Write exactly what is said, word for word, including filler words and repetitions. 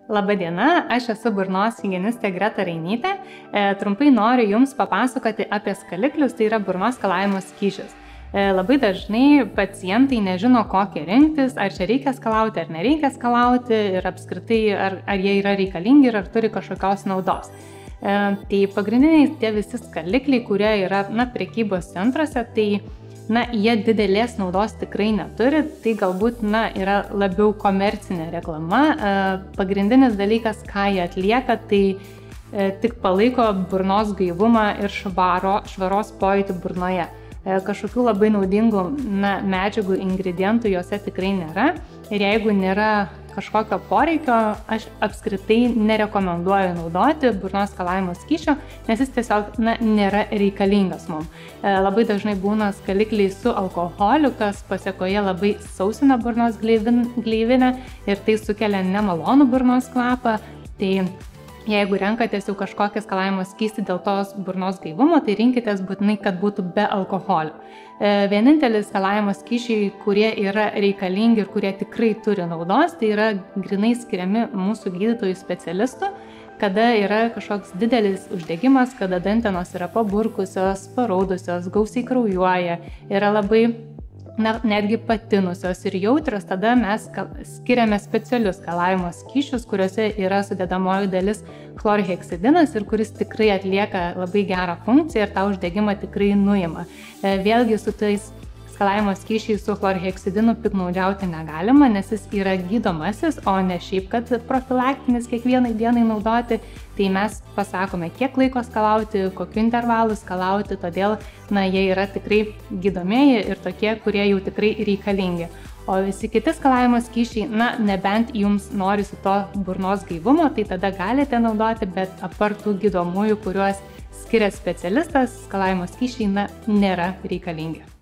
Labadiena, aš esu burnos higienistė Greta Rainytė. E, trumpai noriu Jums papasakoti apie skaliklius, tai yra burnos skalavimo skysčius. E, labai dažnai pacientai nežino, kokį rinktis, ar čia reikia skalauti, ar nereikia skalauti ir apskritai, ar, ar jie yra reikalingi ir ar turi kažkokios naudos. E, tai pagrindiniai tie visi skalikliai, kurie yra na, prekybos centruose, tai na, jie didelės naudos tikrai neturi, tai galbūt na, yra labiau komercinė reklama. Pagrindinis dalykas, ką jie atlieka, tai tik palaiko burnos gaivumą ir švaro, švaros pojūtį burnoje. Kažkokių labai naudingų na, medžiagų, ingredientų juose tikrai nėra ir jeigu nėra kažkokio poreikio, aš apskritai nerekomenduoju naudoti burnos skalavimo skysčio, nes jis tiesiog na, nėra reikalingas mums. E, labai dažnai būna skalikliai su alkoholiu, kas pasiekoje labai sausina burnos gleivinę ir tai sukelia nemalonų burnos kvapą. Tai jeigu renkatės jau kažkokią skalavimo skystį dėl tos burnos gaivumo, tai rinkitės būtinai, kad būtų be alkoholio. E, vienintelis skalavimo skysčiai, kurie yra reikalingi ir kurie tikrai turi naudos, tai yra grinai skiriami mūsų gydytojų specialistų, kada yra kažkoks didelis uždegimas, kada dantenos yra paburkusios, paraudusios, gausiai kraujuoja, yra labai na, netgi patinusios ir jautrios, tada mes skiriame specialius skalavimo skysčius, kuriuose yra sudedamoji dalis chlorheksidinas ir kuris tikrai atlieka labai gerą funkciją ir tą uždegimą tikrai nuima. Vėlgi su tais skalavimo skysčiais su chlorheksidinu piktnaudžiauti negalima, nes jis yra gydomasis, o ne šiaip, kad profilaktinis kiekvienai dienai naudoti. Tai mes pasakome, kiek laiko skalauti, kokiu intervalu skalauti, todėl na, jie yra tikrai gydomieji ir tokie, kurie jau tikrai reikalingi. O visi kiti skalavimo skysčiai, na, nebent jums norisi to burnos gaivumo, tai tada galite naudoti, bet apart tų gydomųjų, kuriuos skiria specialistas, skalavimo skysčiai na, nėra reikalingi.